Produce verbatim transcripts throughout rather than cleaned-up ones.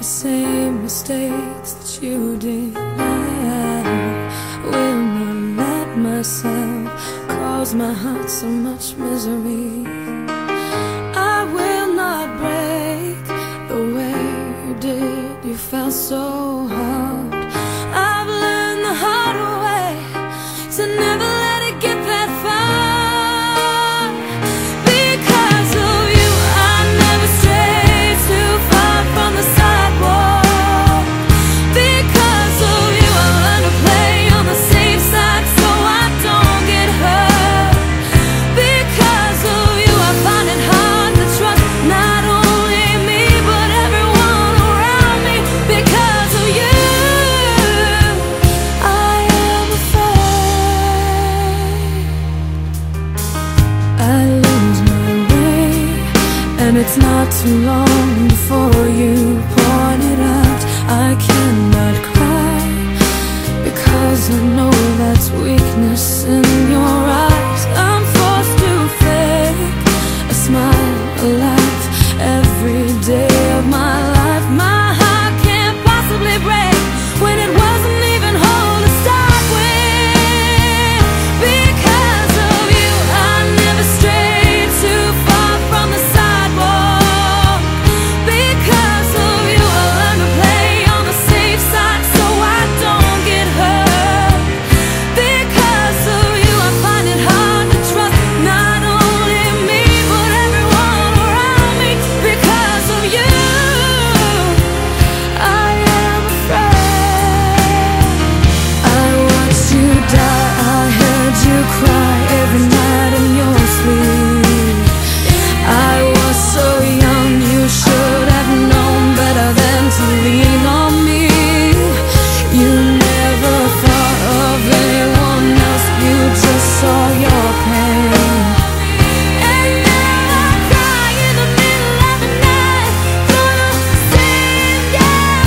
the same mistakes that you did. I will not let myself cause my heart so much misery. I will not break the way you did. You felt so hard. I've learned the hard way to never let it get that far. Because of you, I never strayed too far from the sidewalk. Because of you, I learned to play on the safe side so I don't get hurt. Because of you, I find it hard to trust not only me but everyone around me. Because of you, I am afraid I lose my way, and it's not too long before you point it out. I cannot cry because I know that's weakness in your eyes. I'm forced to fake a smile, a laugh every day of my life. My heart can't possibly break when it wasn't even whole to start with. Because of you, I never strayed too far from the sidewalk. Because of you, I learned to play on the safe side so I don't get hurt. Because of you, I find it hard to trust not only me but everyone around me. Because of you, I am afraid. I watched you die, I heard you cry every night in your sleep. I was so young, you should have known better than to lean on me. You never thought of anyone else, you just saw your pain. And now I cry in the middle of the night for the same damn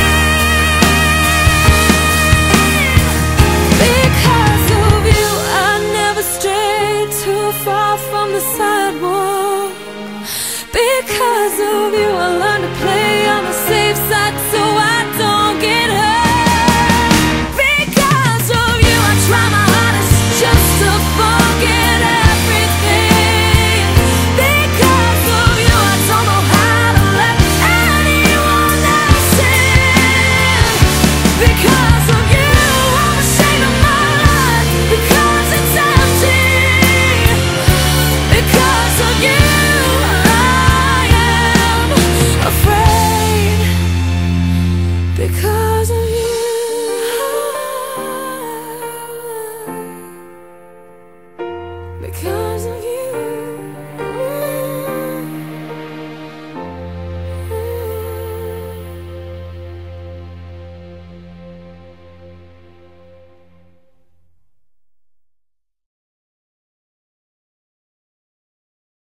thing. Because of you, I never strayed too far from the sidewalk. Because of you, I learned